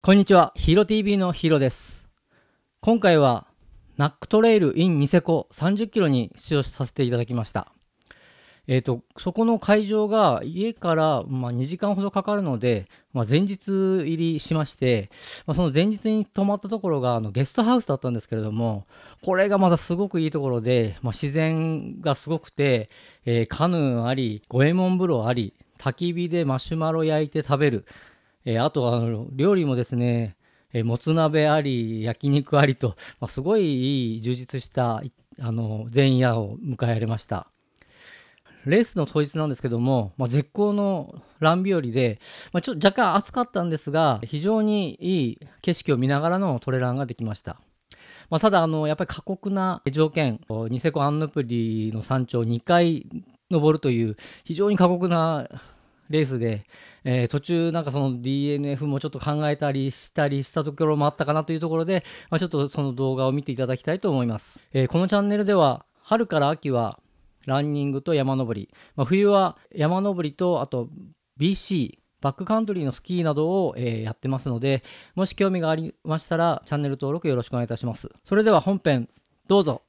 こんにちは、ヒーロー TV のヒーローです。今回はナックトレイル in ニセコ30キロに出場させていただきました。そこの会場が家から2時間ほどかかるので、前日入りしまして、その前日に泊まったところがゲストハウスだったんですけれども、これがまたすごくいいところで、自然がすごくて、カヌーあり、五右衛門風呂あり、焚き火でマシュマロ焼いて食べる、あとは料理もですね、もつ鍋あり焼肉ありと、すごいいい充実した前夜を迎えられました。レースの当日なんですけども、絶好のラン日和で、ちょっと若干暑かったんですが、非常にいい景色を見ながらのトレランができました。ただやっぱり過酷な条件、ニセコアンヌプリの山頂2回登るという非常に過酷なレースで、途中その DNF もちょっと考えたりしたところもあったかなというところで、ちょっとその動画を見ていただきたいと思います。このチャンネルでは春から秋はランニングと山登り、冬は山登りとあと BC バックカントリーのスキーなどを、やってますので、もし興味がありましたらチャンネル登録よろしくお願いいたします。それでは本編どうぞ。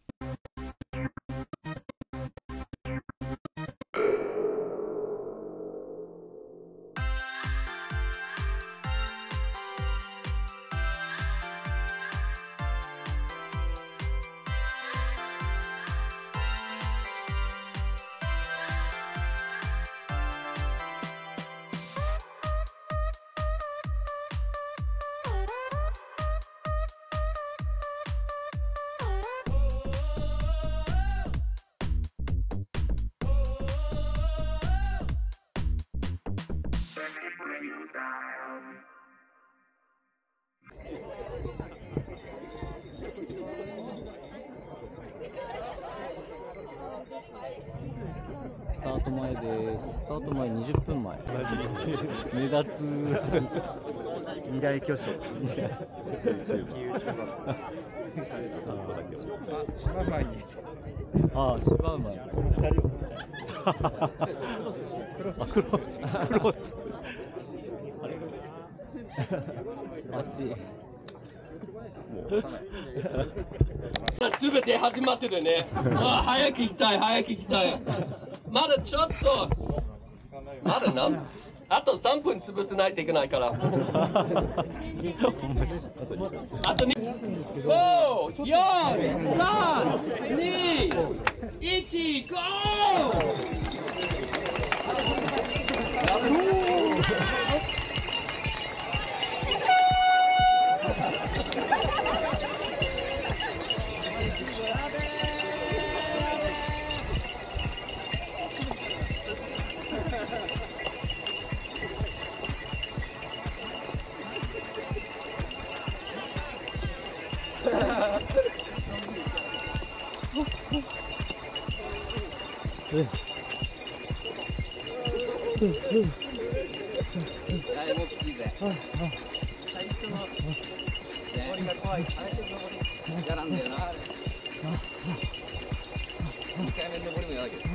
スタート前です。スタート前20分前。目立つ。 二大巨匠。 芝前に。ああ、芝前。クロス。あっち。 すべて始まってるね。早く行きたい。まだちょっと、あと3分潰さないといけないから。あと2、5、4、3、2、1、ゴー！最初の登りが怖い。最初の登り嫌なんだよな。2回目の登りも嫌だけど。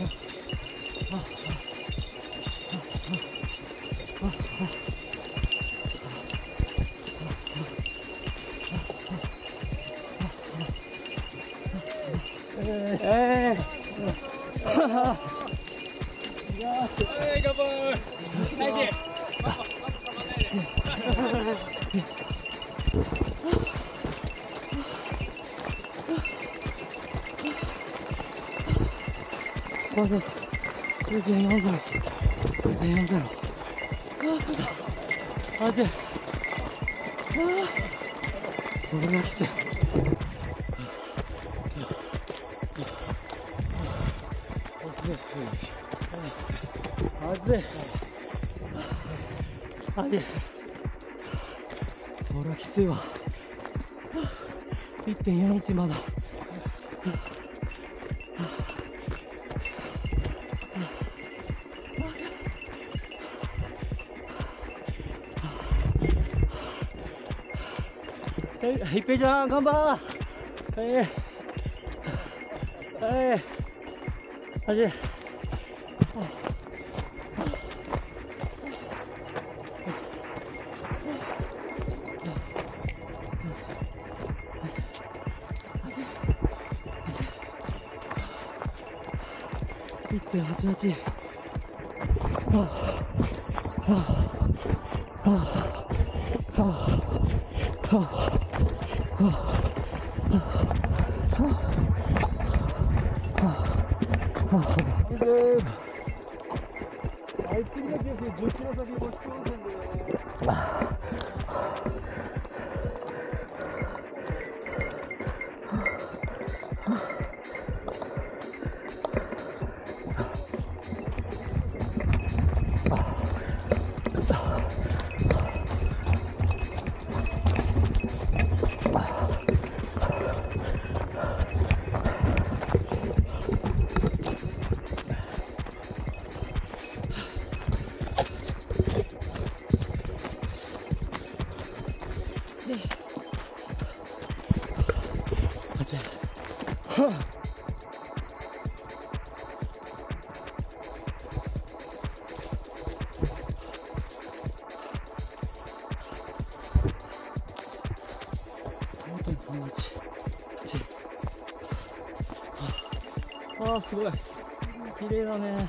これはきついわ。1.4 日まだ。一平ちゃん頑張ー。走。 5.88。はあはあはあはあはあいつにだけ10キロ先に持ち込んでんだよ。 ああ、すごい。綺麗だね。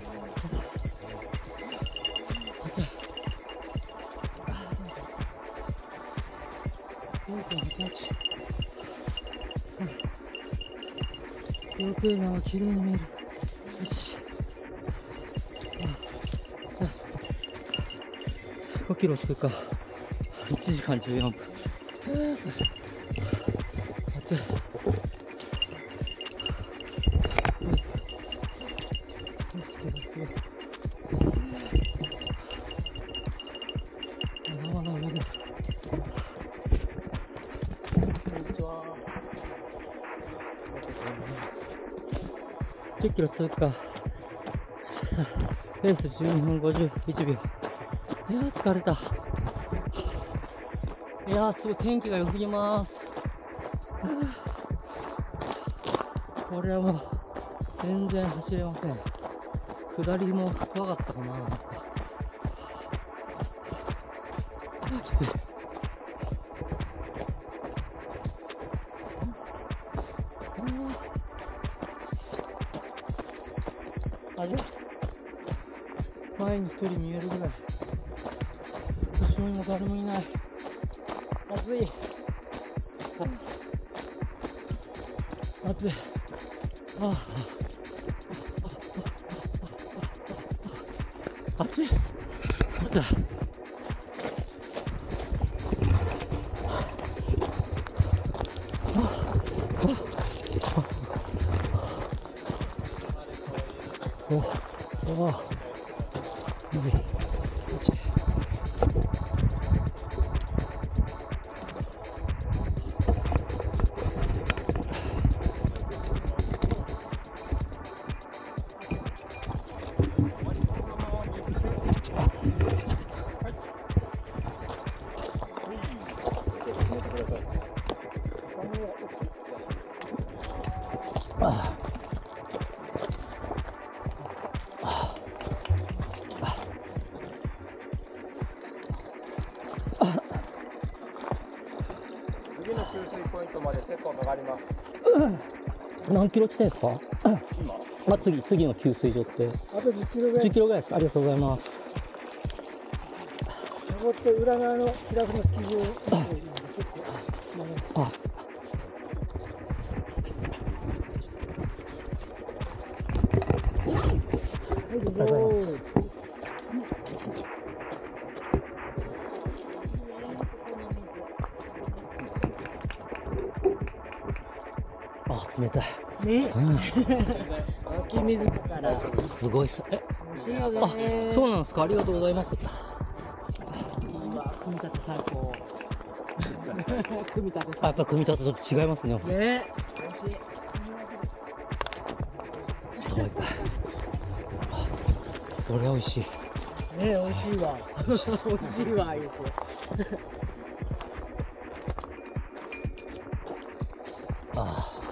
よくな、綺麗に見える。よし。5キロ通過。1時間14分。10キロ通過。ペース12分51秒。いやー、疲れた。いやー、すごい天気が良すぎます。これはもう全然走れません。下りも怖かったかな。きつい。前に一人見えるぐらい。後ろにも誰もいない。暑い。暑い。暑い。暑い。 次の給水ポイントまで結構かかります。 何キロ地点ですか？今、次の給水所って。 あと10キロぐらい。 10キロぐらいですか？ありがとうございます。 登って裏側の開くのスキー場。 あ。冷たい。ね。湧き水だから。すごいさ。美味しいよね。あ、そうなんですか。ありがとうございます。組み立て最高。組み立て。やっぱ組み立てと違いますね。ね。美味しい。これは美味しい。ね、美味しいわ。美味しいわ、言うて。ああ。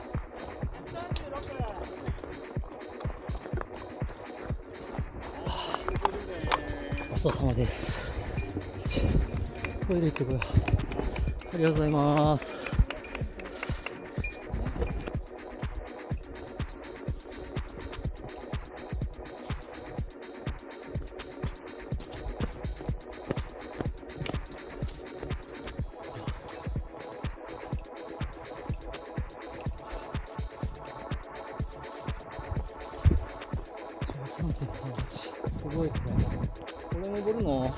ごちそうさまです。トイレ行ってこよう。ありがとうございます。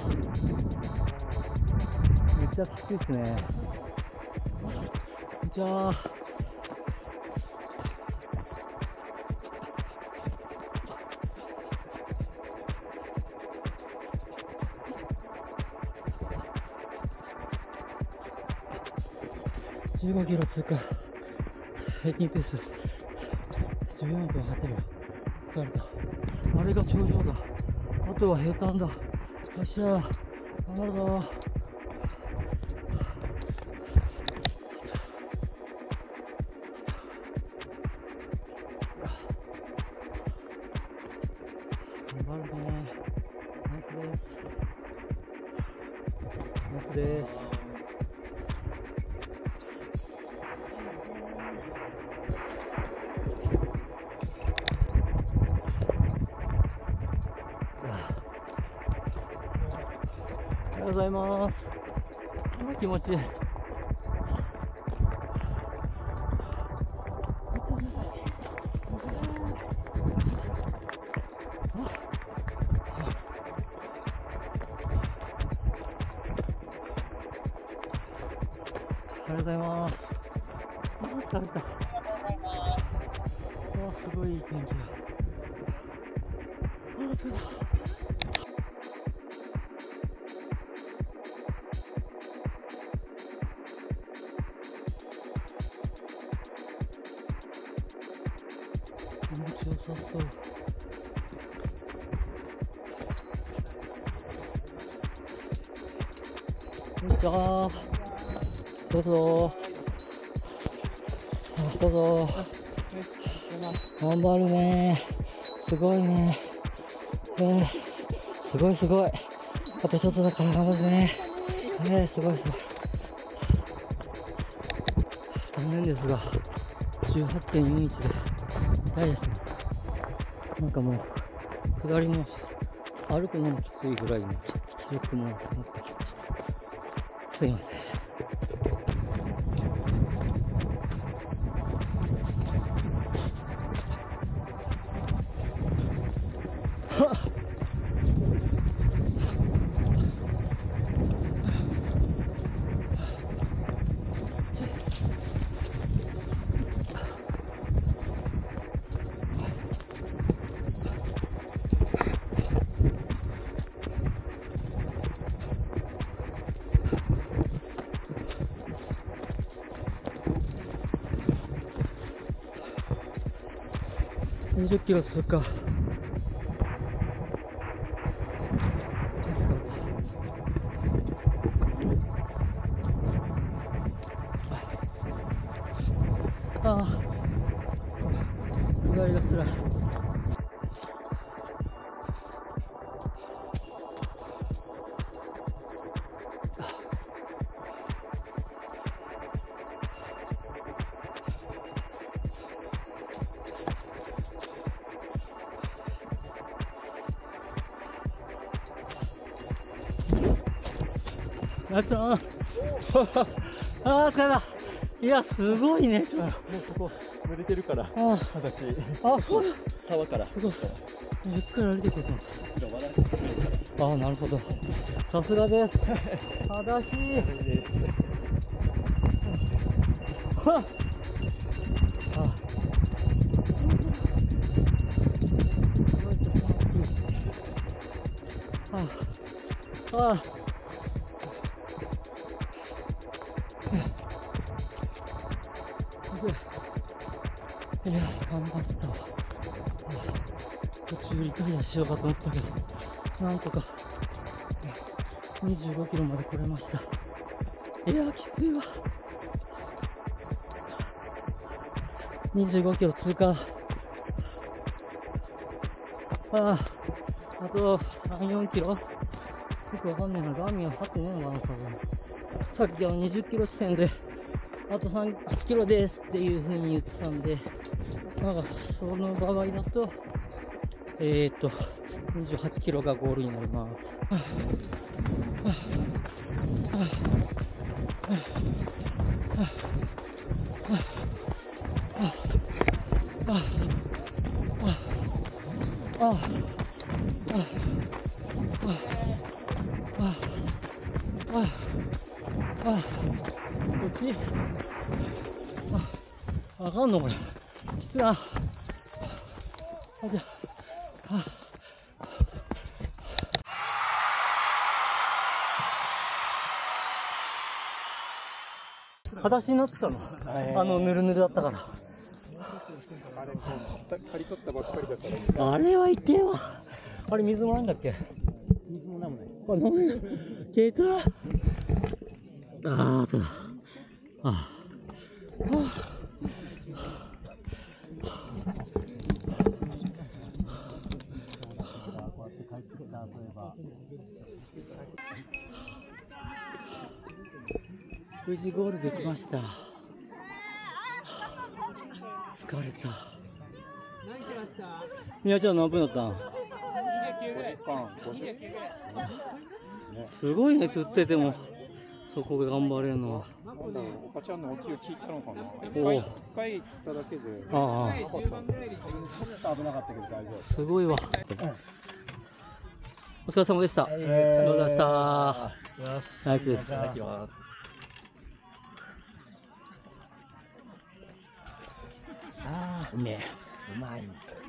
めっちゃきついですね。じゃあ15キロ通過、平均ペース14分8秒。疲れた。あれが頂上だ。あとは平坦だ。よっしゃー、頑張るぞー。頑張るね。ナイスです。ナイスです。おはようございます。気持ちいい。おはようございます。疲れた。すごいいい天気だ。そうだ。気持ちよさそう。こんにちは。どうぞ。どうぞ。頑張るね。すごいね。すごいすごい。あとちょっとだから頑張るね。すごいすごい。残念ですが、18.41でリタイアしてます。なんかもう、下りも歩くのもきついぐらいの気力もなくなってきました。すいません。20キロ通過。ああ、下りがつらい。やっちゃん。ああ、疲れた。いや、すごいね。ちょっと。 もうここ濡れてるから、私。 そうだ。 沢から。 すごい。ゆっくり歩いていこうと思って。なるほど。さすがです。正しい。いや、頑張ったわ。途中リタイアしようかと思ったけど、なんとか25キロまで来れました。いや、きついわ。25キロ通過。あと3、4キロ。よくわかんないな。ガーミンは張ってねえのかな、多分。さっき20キロ地点で、あと8キロですっていう風に言ってたんで、なんかその場合だと、28キロがゴールになります。 こっちあかんのこれ。きついな。じゃ裸足になってたの。ぬるぬるだったから。 刈り取ったばっかりだから。 あれはいけんわ。あれ水もないんだっけ？ 水も飲むない。 あ、飲めない。消えた。ああ、そうだ。ああ。無事ゴールできました。疲れた。みやちゃん何分だったん？ 5時間50。 すごいね、釣っててもそこで頑張れるのは。 なんだろう、おばちゃんのお気を聞いたのかな。 お一回釣っただけで。 ああ、 なかったんですよ。危なかったけど大丈夫。 すごいわ。お疲れ様でした。ありがとうございました。ナイスです。 うめえ。うまい。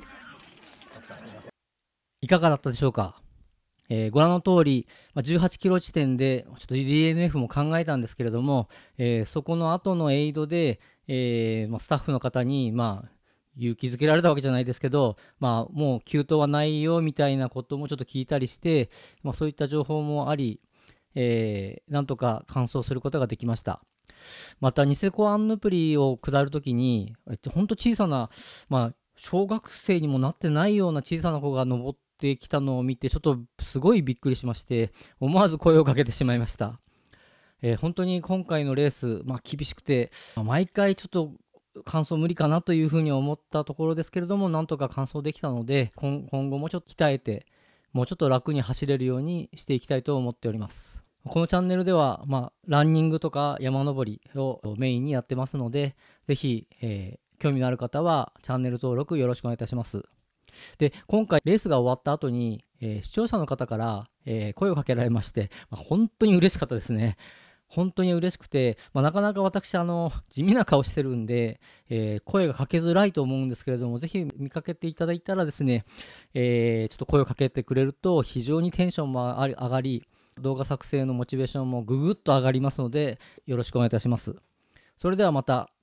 いかがだったでしょうか。ご覧の通り、18キロ地点でちょっと DNF も考えたんですけれども、そこの後のエイドで、スタッフの方に、勇気づけられたわけじゃないですけど、もう急登はないよみたいなこともちょっと聞いたりして、そういった情報もあり、なんとか完走することができました。またニセコアンヌプリを下るときに、ほんと小さな、小学生にもなってないような小さな子が登ってきたのを見て、ちょっとすごいびっくりしまして、思わず声をかけてしまいました。本当に今回のレース、厳しくて、毎回ちょっと完走無理かなというふうに思ったところですけれども、なんとか完走できたので、今後もちょっと鍛えて、もうちょっと楽に走れるようにしていきたいと思っております。このチャンネルでは、ランニングとか山登りをメインにやってますので、ぜひ、興味のある方はチャンネル登録よろしくお願いいたします。で、今回レースが終わった後に、視聴者の方から、声をかけられまして、本当に嬉しかったですね。本当に嬉しくて、なかなか私地味な顔してるんで、声がかけづらいと思うんですけれども、ぜひ見かけていただいたらですね、ちょっと声をかけてくれると非常にテンションも上がり、動画作成のモチベーションもぐぐっと上がりますので、よろしくお願いいたします。それではまた